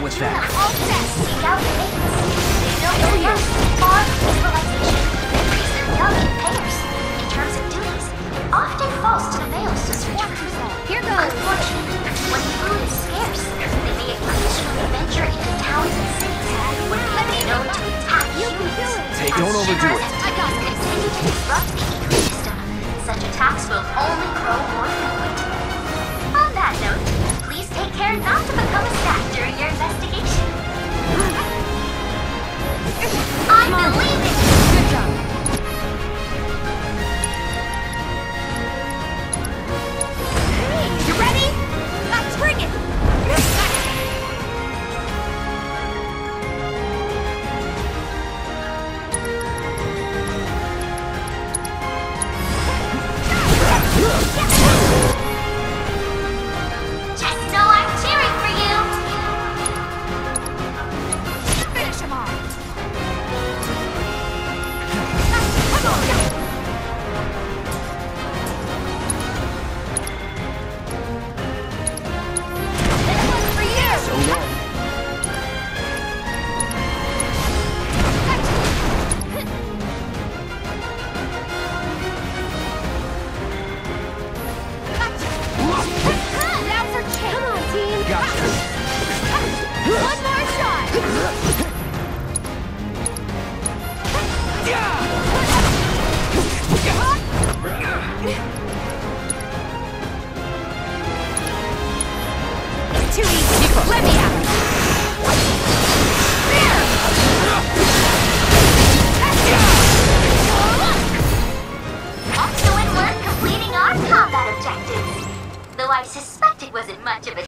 with that. All set. Seek out mates. They know their young far from civilization. Raise their young in pairs. In terms of duties, often falls to the males to swarm. Here goes. Unfortunately, when food is scarce, they may occasionally venture into towns and cities where they are known to attack humans. Don't overdo it. I got this. Continue to disrupt the ecosystem. Such attacks will only grow more frequent. On that note, please take care not to become a staff during your investigation. I believe it! Good job. Hey, you ready? Let's bring it! Just know I'm cheering for you! Finish him off! Come on! This one's for you! So long. Now for change! Come on, team! Gotcha. One more shot! It's too easy. Tifa. Let me out! There! Also in work completing our combat objectives. Though I suspect it wasn't much of a